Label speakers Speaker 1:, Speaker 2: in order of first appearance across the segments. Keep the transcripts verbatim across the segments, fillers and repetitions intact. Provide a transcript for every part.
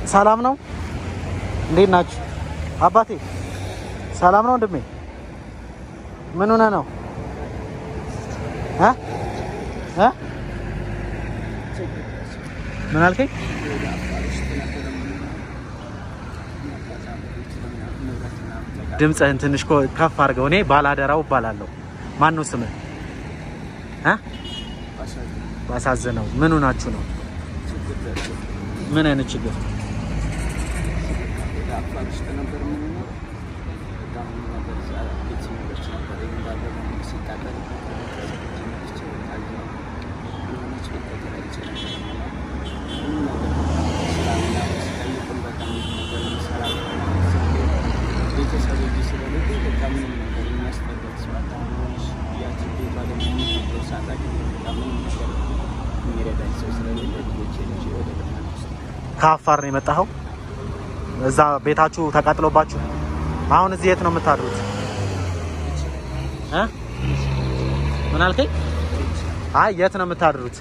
Speaker 1: ሰላም ነው እንዴት ናችሁ አባቴ ሰላም ነው ወንድሜ ምን ሆነ ነው አ አ ምን አልከኝ ድምጽህን ትንሽ ከፍ አድርገው እኔ ባላደራው ባላለው ማን ነው ስምህ አ ባሳዘነው ምን ሆናችሁ ነው ምን አይነት ችግር ካፋር ነው የመጣው እዛ ቤታችሁ ተቃጥሎባችሁ አሁን እዚህ የት ነው የምታድሩት እ ምን አልከኝ አይ የት ነው የምታድሩት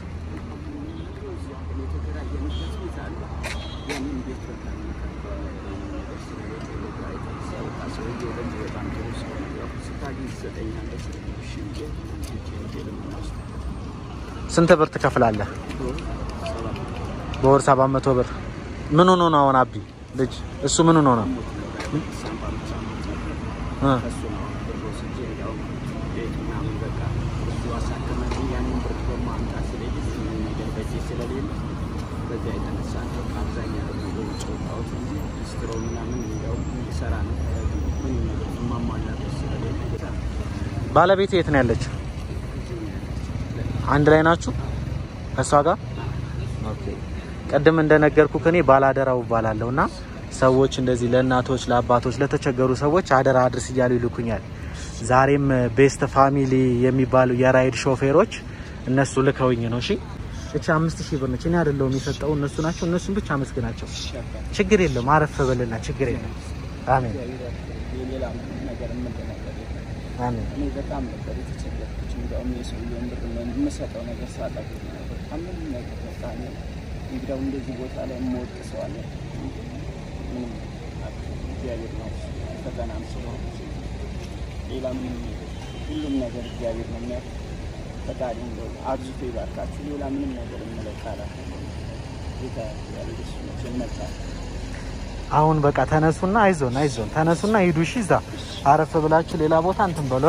Speaker 1: ስንት ብር ትከፍላለህ በወር ሰባት መቶ ብር ምን ሆኖ ነው አሁን አቢ ልጅ እሱ ምን ሆኖ ነው እ ባለቤት የት ነው ያለችው አንድ ላይ ናችሁ ከሷ ጋር ኦኬ ቀደም እንደነገርኩ ከኔ ባላደራው ባላለውና ሰዎች እንደዚህ ለእናቶች ለአባቶች ለተቸገሩ ሰዎች አደራ አድርስ ይያሉ ይልኩኛል ዛሬም ቤስት ፋሚሊ የሚባሉ የራይድ ሾፌሮች እነሱ ልከውኝ ነው እሺ እቺ አምስት ሺህ ብር ነች እኔ አይደለም የሚሰጠው እነሱ ናቸው እነሱን ብቻ መስገናቸው ችግር የለም አረፍ በልና ችግር የለም አሜን አሜን
Speaker 2: እኔ በጣም ነበር የተቸገርኩት እንደውም የሰውየውን ብር የምሰጠው ነገር ሳጣው አምን ነገር በጣም ይግዳው እንደዚህ ቦታ ላይ ሞት ሰው አለ ምን እግዚአብሔር ነው ፈተናም ስለሆነ ሌላ ምን ሁሉም ነገር እግዚአብሔር ነው የሚያውቅ ፈጣሪ ነው አብዝቶ ይባርካችሁ ሌላ ምንም ነገር የምለካላ ጌታ ያለሽ ጀመታ
Speaker 1: አሁን በቃ ተነሱና አይዞን አይዞን ተነሱና ሂዱ እሺ እዛ አረፍ ብላችሁ ሌላ ቦታ እንትን በሉ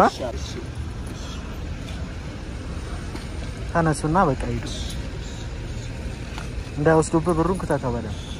Speaker 1: ተነሱና በቃ ሂዱ እንዳይወስዱብህ ብሩን ከተተበለ